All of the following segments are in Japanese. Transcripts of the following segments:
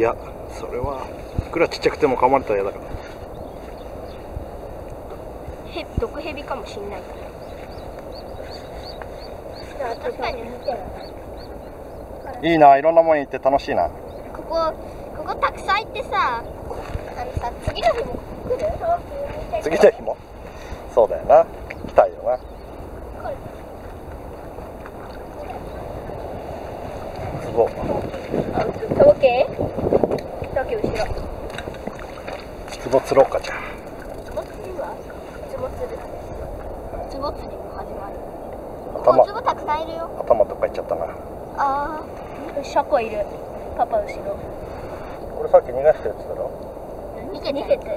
や、それはいくらちっちゃくても噛まれたら嫌だから。 毒蛇かもしんないから。確かにいいな、いろんなもの行って楽しいな。 ここたくさん行ってさ、次の日も来る？ 次の日もそうだよな、来たいよな。つぼとけ後ろつぼ釣ろうか。じゃあつぼ釣りはつぼ釣りも始まる。つぼたくさんいるよ。 頭どっか行っちゃったな。 ああ、シャコいる。パパ後ろ。 これさっき逃がしたやつだろ。 逃げたやつ。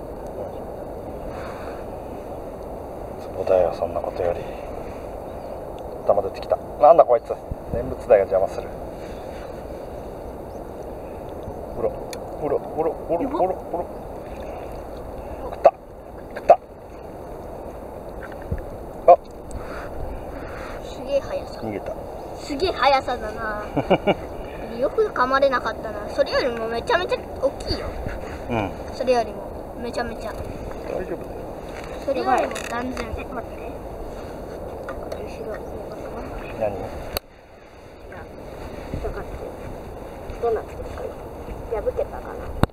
つぼだよ、そんなことより。頭出てきた。なんだこいつ、念仏台が邪魔する。ほらほらほらほらほらほら、食った食った。あ、 すげえ速さ。 逃げた。 すげえ速さだな。よく噛まれなかったな。それよりもめちゃめちゃ大きいよ。 うん、 それよりもめちゃめちゃ。 大丈夫だよ。 それよりも断然。待って。後ろ。 何？ どうなってるかな。破けたかな。